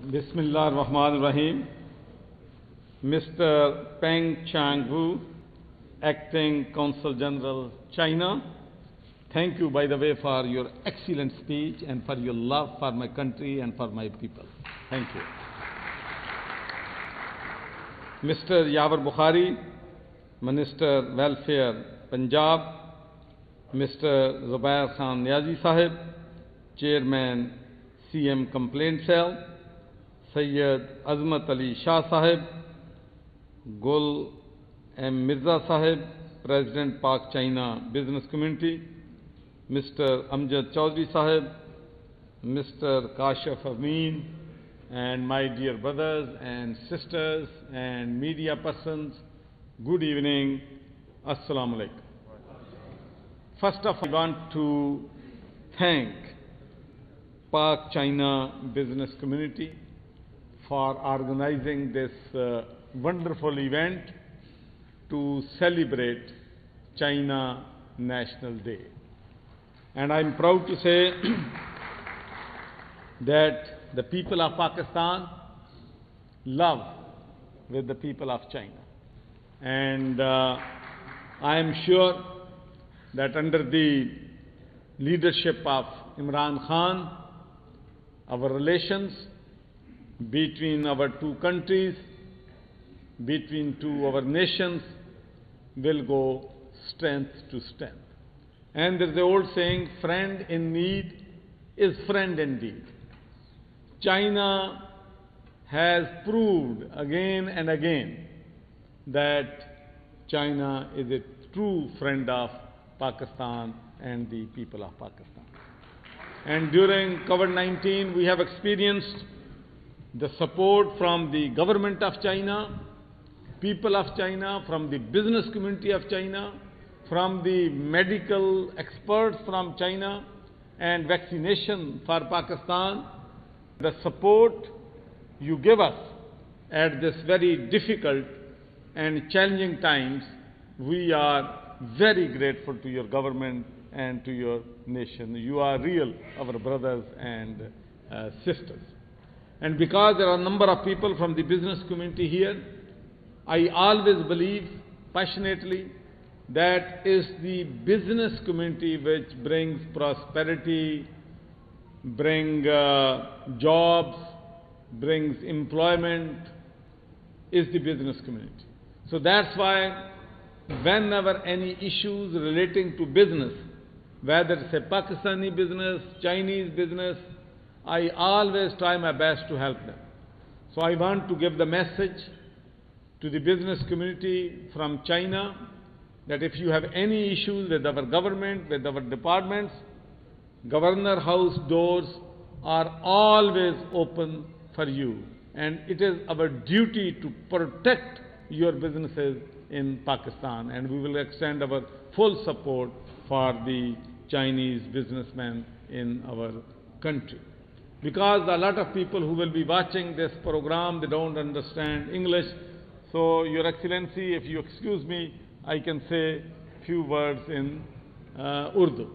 Bismillah ar-Rahman ar-Rahim. Mr. Peng Chang-wu, Acting Consul General, China. Thank you, by the way, for your excellent speech and for your love for my country and for my people. Thank you. Mr. Yawar Bukhari, Minister Welfare, Punjab. Mr. Zubair Khan Niazi Sahib, Chairman, CM Complaint Cell. Sayyid Azmat Ali Shah Sahib, Gul M. Mirza Sahib, President Pak China Business Community, Mr. Amjad Chaudhry Sahib, Mr. Kashif Amin, and my dear brothers and sisters and media persons, good evening. Assalamu alaikum. First of all, I want to thank Pak China Business Community for organizing this wonderful event to celebrate China National Day. And I'm proud to say that the people of Pakistan love with the people of China. And I am sure that under the leadership of Imran Khan, our relations between our two countries, between our nations, will go strength to strength. And there's the old saying, friend in need is friend indeed. China has proved again and again that China is a true friend of Pakistan and the people of Pakistan. And during COVID-19, we have experienced the support from the government of China, people of China, from the business community of China, from the medical experts from China, and vaccination for Pakistan. The support you give us at this very difficult and challenging times, we are very grateful to your government and to your nation. You are real, our brothers and sisters. And because there are a number of people from the business community here, I always believe passionately that is the business community which brings prosperity, brings jobs, brings employment, is the business community. So that's why whenever any issues relating to business, whether it's a Pakistani business, Chinese business, I always try my best to help them. So I want to give the message to the business community from China that if you have any issues with our government, with our departments, Governor House doors are always open for you. And it is our duty to protect your businesses in Pakistan. And we will extend our full support for the Chinese businessmen in our country. Because a lot of people who will be watching this program, they don't understand English. So, Your Excellency, if you excuse me, I can say few words in Urdu.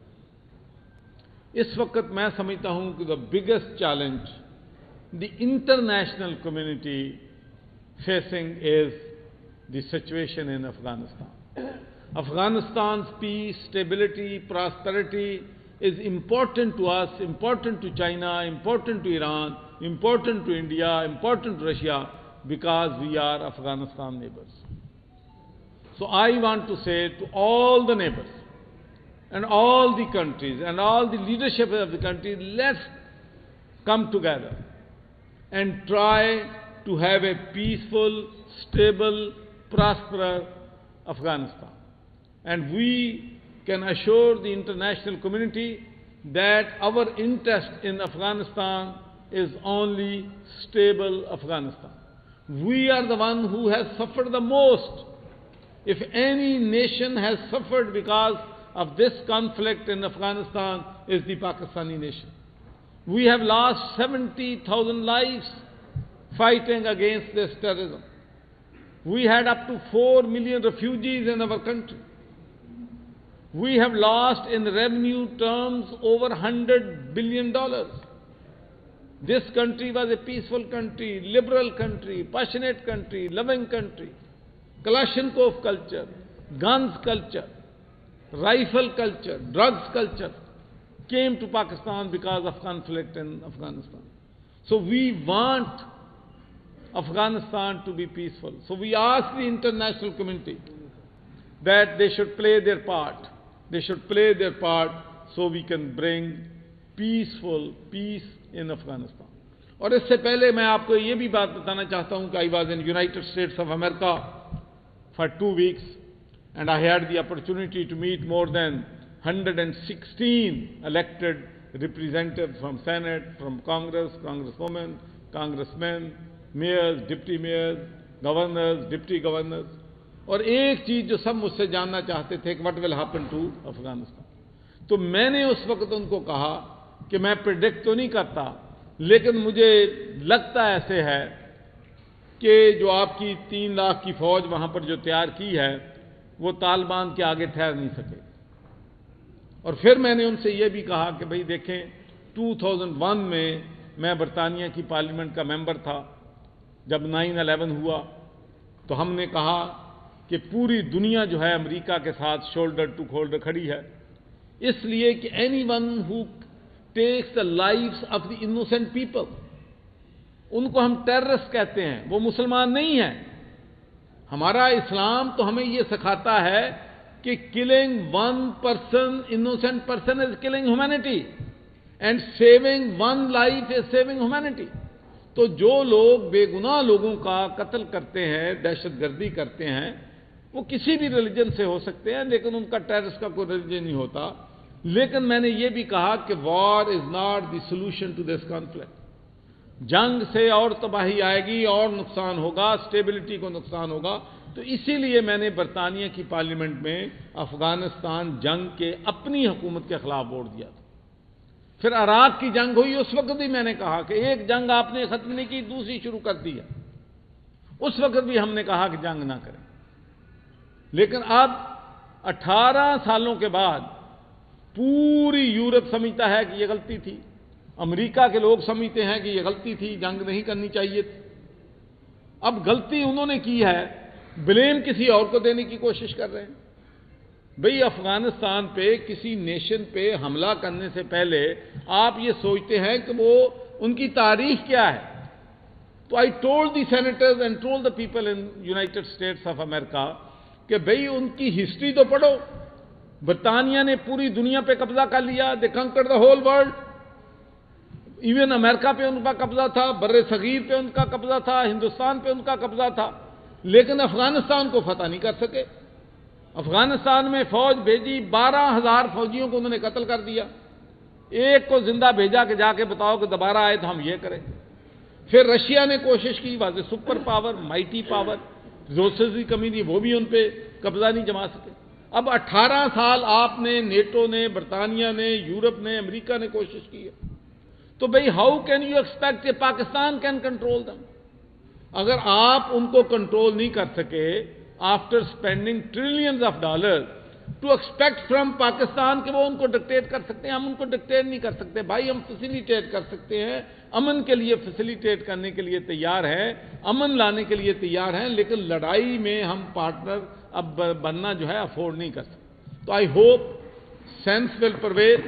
اس وقت میں سمجھتا ہوں کہ the biggest challenge the international community facing is the situation in Afghanistan. Afghanistan's peace, stability, prosperity is important to us, important to China, important to Iran, important to India, important to Russia, because we are Afghanistan neighbors. So I want to say to all the neighbors and all the countries and all the leadership of the country, let's come together and try to have a peaceful, stable, prosperous Afghanistan. And we can assure the international community that our interest in Afghanistan is only stable Afghanistan. We are the one who has suffered the most. If any nation has suffered because of this conflict in Afghanistan, is the Pakistani nation. We have lost 70,000 lives fighting against this terrorism. We had up to 4 million refugees in our country. We have lost in revenue terms over $100 billion. This country was a peaceful country, liberal country, passionate country, loving country. Kalashnikov culture, guns culture, rifle culture, drugs culture came to Pakistan because of conflict in Afghanistan. So we want Afghanistan to be peaceful. So we ask the international community that they should play their part. They should play their part so we can bring peace in Afghanistan. اور اس سے پہلے میں آپ کو یہ بھی بات بتانا چاہتا ہوں کہ I was in United States of America for 2 weeks and I had the opportunity to meet more than 116 elected representatives from Senate, from Congress, Congresswomen, Congressmen, mayors, deputy mayors, governors, deputy governors. اور ایک چیز جو سب مجھ سے جاننا چاہتے تھے کہ what will happen to Afghanistan. تو میں نے اس وقت ان کو کہا کہ میں پریڈکٹ تو نہیں کرتا لیکن مجھے لگتا ایسے ہے کہ جو آپ کی 3 لاکھ کی فوج وہاں پر جو تیار کی ہے وہ طالبان کے آگے ٹھہر نہیں سکے. اور پھر میں نے ان سے یہ بھی کہا کہ بھئی دیکھیں 2001 میں برطانیہ کی پارلیمنٹ کا ممبر تھا. جب 9/11 ہوا تو ہم نے کہا کہ پوری دنیا جو ہے امریکہ کے ساتھ شولڈر ٹو شولڈر کھڑی ہے اس لیے کہ anyone who takes the lives of the innocent people ان کو ہم ٹیررسٹ کہتے ہیں. وہ مسلمان نہیں ہیں. ہمارا اسلام تو ہمیں یہ سکھاتا ہے کہ killing one person, innocent person is killing humanity and saving one life is saving humanity. تو جو لوگ بے گناہ لوگوں کا قتل کرتے ہیں دہشت گردی کرتے ہیں وہ کسی بھی ریلیجن سے ہو سکتے ہیں لیکن ان کا ٹیررسٹ کا کوئی ریلیجن نہیں ہوتا. لیکن میں نے یہ بھی کہا کہ war is not the solution to this conflict. جنگ سے اور تباہی آئے گی اور نقصان ہوگا, اسٹیبلٹی کو نقصان ہوگا. تو اسی لیے میں نے برطانیہ کی پارلیمنٹ میں افغانستان جنگ کے اپنی حکومت کے خلاف ووٹ دیا تھا. پھر عراق کی جنگ ہوئی اس وقت بھی میں نے کہا کہ ایک جنگ آپ نے ختم نہیں کی دوسری شروع کر دی ہے. اس وقت بھی ہم نے کہا کہ جنگ نہ کریں. لیکن اب 18 سالوں کے بعد پوری یورپ سمجھتا ہے کہ یہ غلطی تھی. امریکہ کے لوگ سمجھتے ہیں کہ یہ غلطی تھی, جنگ نہیں کرنی چاہیے تھی. اب غلطی انہوں نے کی ہے, بلیم کسی اور کو دینے کی کوشش کر رہے ہیں. بھئی افغانستان پہ کسی نیشن پہ حملہ کرنے سے پہلے آپ یہ سوچتے ہیں کہ وہ ان کی تاریخ کیا ہے. تو I told the senators and told the people in United States of America کہ بھئی ان کی ہسٹری تو پڑھو. برطانیہ نے پوری دنیا پہ قبضہ کر لیا, they conquered the whole world. Even America پہ ان کا قبضہ تھا, بر صغیر پہ ان کا قبضہ تھا, ہندوستان پہ ان کا قبضہ تھا, لیکن افغانستان کو فتح نہیں کر سکے. افغانستان میں فوج بھیجی, 12,000 فوجیوں کو انہوں نے قتل کر دیا. ایک کو زندہ بھیجا کہ جا کے بتاؤ کہ دوبارہ آئے تو ہم یہ کریں. پھر رشیا نے کوشش کی, was a superpower, mighty power, resources کی کمی تھی, وہ بھی ان پہ قبضہ نہیں جما سکے. اب 18 سال آپ نے, نیٹو نے, برطانیہ نے, یورپ نے, امریکہ نے کوشش کی ہے. تو بھئی ہاؤ کین یو ایکسپیکٹ کہ پاکستان کین کنٹرول دم. اگر آپ ان کو کنٹرول نہیں کر سکے after spending trillions of dollar to expect from Pakistan کہ وہ ان کو ڈکٹیٹ کر سکتے ہیں. ہم ان کو ڈکٹیٹ نہیں کر سکتے بھائی, ہم فیسیلیٹیٹ کر سکتے ہیں, امن کے لیے فیسیلیٹیٹ کرنے کے لیے تیار ہیں, امن لانے کے لیے تیار ہیں, لیکن لڑائی میں ہم پارٹنر اب بننا جو ہے افورڈ نہیں کر سکتے. تو I hope sense will prevail,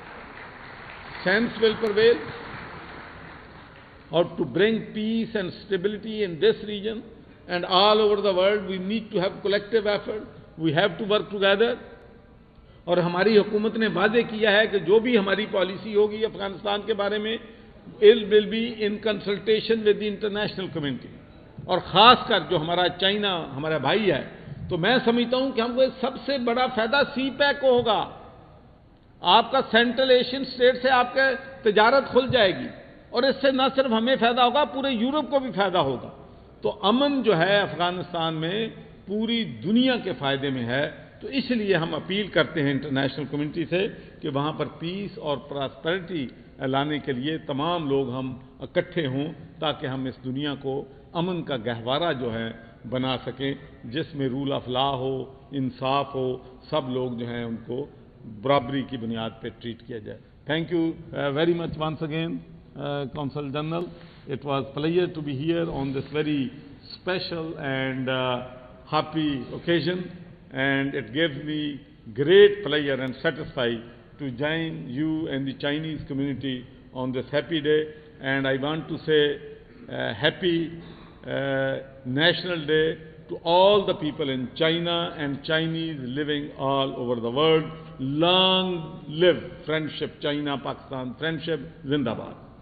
or to bring peace and stability in this region and all over the world. We need to have collective effort. We have to work together. اور ہماری حکومت نے وعدے کیا ہے کہ جو بھی ہماری پالیسی ہوگی افغانستان کے بارے میں it will be in consultation with the international community. اور خاص کر جو ہمارا چائنا ہمارا بھائی ہے, تو میں سمجھتا ہوں کہ ہم کو سب سے بڑا فائدہ سی پیک کو ہوگا. آپ کا سینٹرل ایشین اسٹیٹ سے آپ کا تجارت کھل جائے گی اور اس سے نہ صرف ہمیں فائدہ ہوگا, پورے یورپ کو بھی فائدہ ہوگا. تو امن جو ہے افغانستان میں پوری دنیا کے فائدے میں ہے. تو اس لیے ہم اپیل کرتے ہیں انٹرنیشنل کمیونٹی سے کہ وہاں پر پیس اور پراسپیرٹی لانے کے لیے تمام لوگ ہم اکٹھے ہوں تاکہ ہم اس دنیا کو امن کا گہوارہ جو ہے بنا سکیں, جس میں رول آف لا ہو, انصاف ہو, سب لوگ جو ہیں ان کو برابری کی بنیاد پہ ٹریٹ کیا جائے. Thank you very much once again. Consul General. It was a pleasure to be here on this very special and happy occasion, and it gives me great pleasure and satisfied to join you and the Chinese community on this happy day. And I want to say happy National Day to all the people in China and Chinese living all over the world. Long live friendship, China-Pakistan friendship, Zindabad.